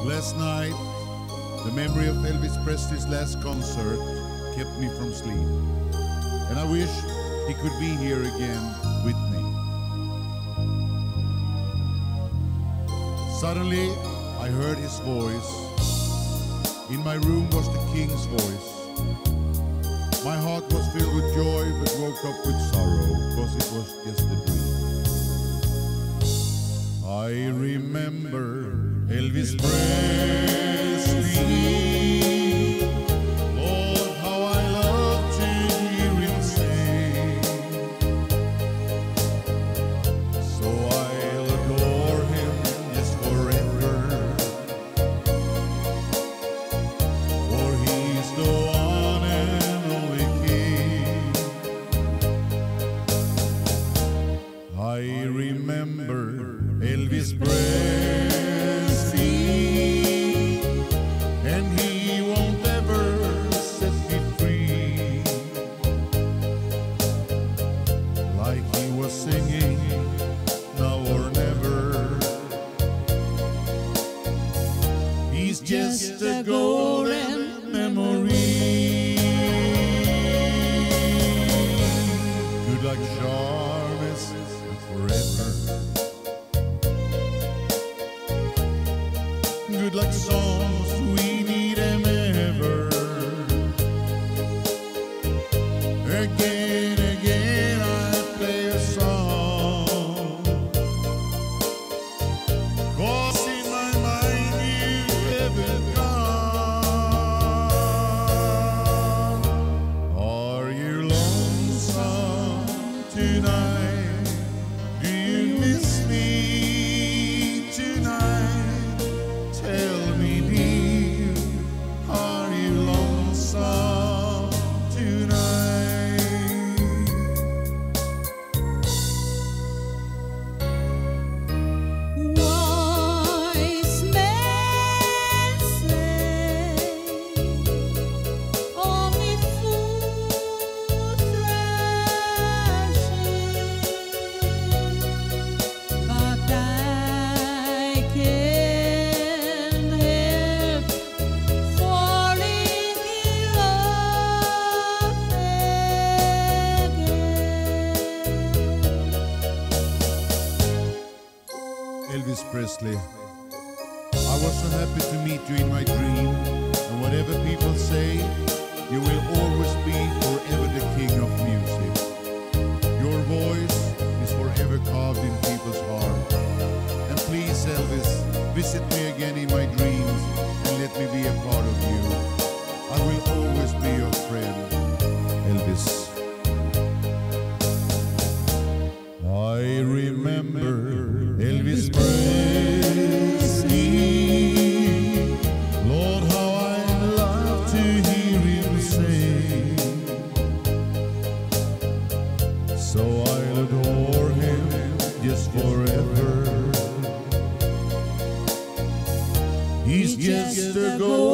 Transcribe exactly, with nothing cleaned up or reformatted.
Last night, the memory of Elvis Presley's last concert kept me from sleep. And I wish he could be here again with me. Suddenly, I heard his voice. In my room was the King's voice. My heart was filled with joy, but woke up with sorrow, because it was just a dream. I remember Elvis Presley. Lord, how I love to hear him sing. So I'll adore him just forever, for he's the one and only King. I remember Elvis Presley, and he won't ever set me free, like he was singing now or never. He's just a golden memory. Good luck, Jarvis, forever. Good luck songs, we need them ever. Again, again I play a song, 'cause in my mind you've ever gone. Are you lonesome tonight? Do you miss me tonight? Tell me, dear, are you lonesome tonight? Wise men say only fools rush in, but I can't help falling in love again. Elvis Presley, I was so happy to meet you in my dream, and whatever people say, you will always be forever the king of music. Your voice is forever carved in people's heart. And please, Elvis, visit me again in my dreams and let me be a part of you. I will always be your friend, Elvis. I remember Elvis Presley. Lord, how I love to hear him sing. So I'll adore him just forever. He's just a golden